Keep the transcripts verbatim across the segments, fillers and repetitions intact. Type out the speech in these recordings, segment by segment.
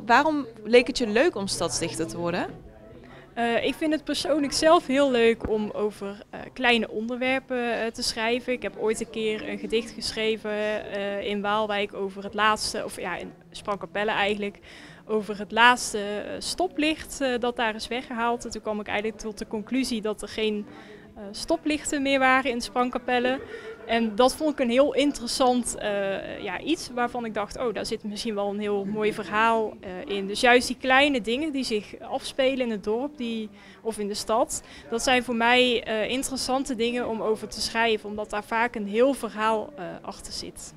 waarom leek het je leuk om stadsdichter te worden? Uh, ik vind het persoonlijk zelf heel leuk om over uh, kleine onderwerpen uh, te schrijven. Ik heb ooit een keer een gedicht geschreven uh, in Waalwijk over het laatste, of ja, in Sprangkapelle eigenlijk, over het laatste uh, stoplicht uh, dat daar is weggehaald. En toen kwam ik eigenlijk tot de conclusie dat er geen uh, stoplichten meer waren in Sprangkapelle. En dat vond ik een heel interessant uh, ja, iets waarvan ik dacht, oh, daar zit misschien wel een heel mooi verhaal uh, in. Dus juist die kleine dingen die zich afspelen in het dorp die, of in de stad, dat zijn voor mij uh, interessante dingen om over te schrijven, omdat daar vaak een heel verhaal uh, achter zit.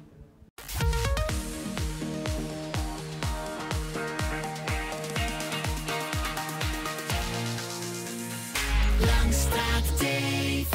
Langstraat T V.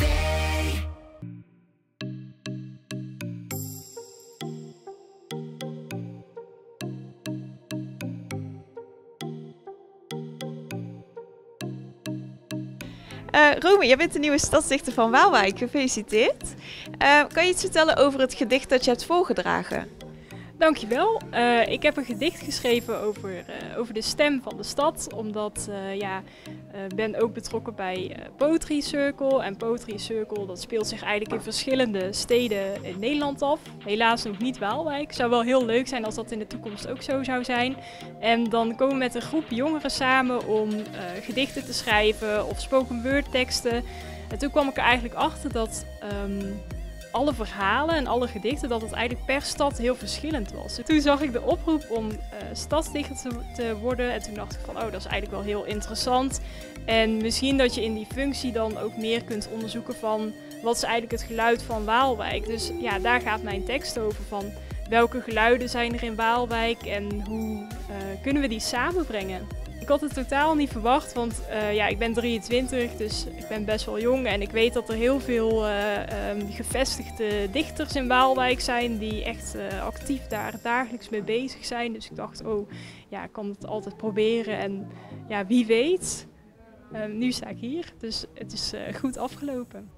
Uh, Romy, jij bent de nieuwe stadsdichter van Waalwijk. Gefeliciteerd. Uh, kan je iets vertellen over het gedicht dat je hebt voorgedragen? Dankjewel. Uh, ik heb een gedicht geschreven over, uh, over de stem van de stad. Omdat uh, ja, ik uh, ben ook betrokken bij uh, Poetry Circle. En Poetry Circle dat speelt zich eigenlijk in verschillende steden in Nederland af. Helaas nog niet Waalwijk. Zou wel heel leuk zijn als dat in de toekomst ook zo zou zijn. En dan komen we met een groep jongeren samen om uh, gedichten te schrijven of spoken word teksten. En toen kwam ik er eigenlijk achter dat Um, alle verhalen en alle gedichten, dat het eigenlijk per stad heel verschillend was. Toen zag ik de oproep om uh, stadsdichter te, te worden en toen dacht ik van, oh, dat is eigenlijk wel heel interessant. En misschien dat je in die functie dan ook meer kunt onderzoeken van, wat is eigenlijk het geluid van Waalwijk? Dus ja, daar gaat mijn tekst over van, welke geluiden zijn er in Waalwijk en hoe uh, kunnen we die samenbrengen? Ik had het totaal niet verwacht, want uh, ja, ik ben drieëntwintig, dus ik ben best wel jong en ik weet dat er heel veel uh, um, gevestigde dichters in Waalwijk zijn die echt uh, actief daar dagelijks mee bezig zijn. Dus ik dacht, oh ja, ik kan het altijd proberen en ja, wie weet, uh, nu sta ik hier, dus het is uh, goed afgelopen.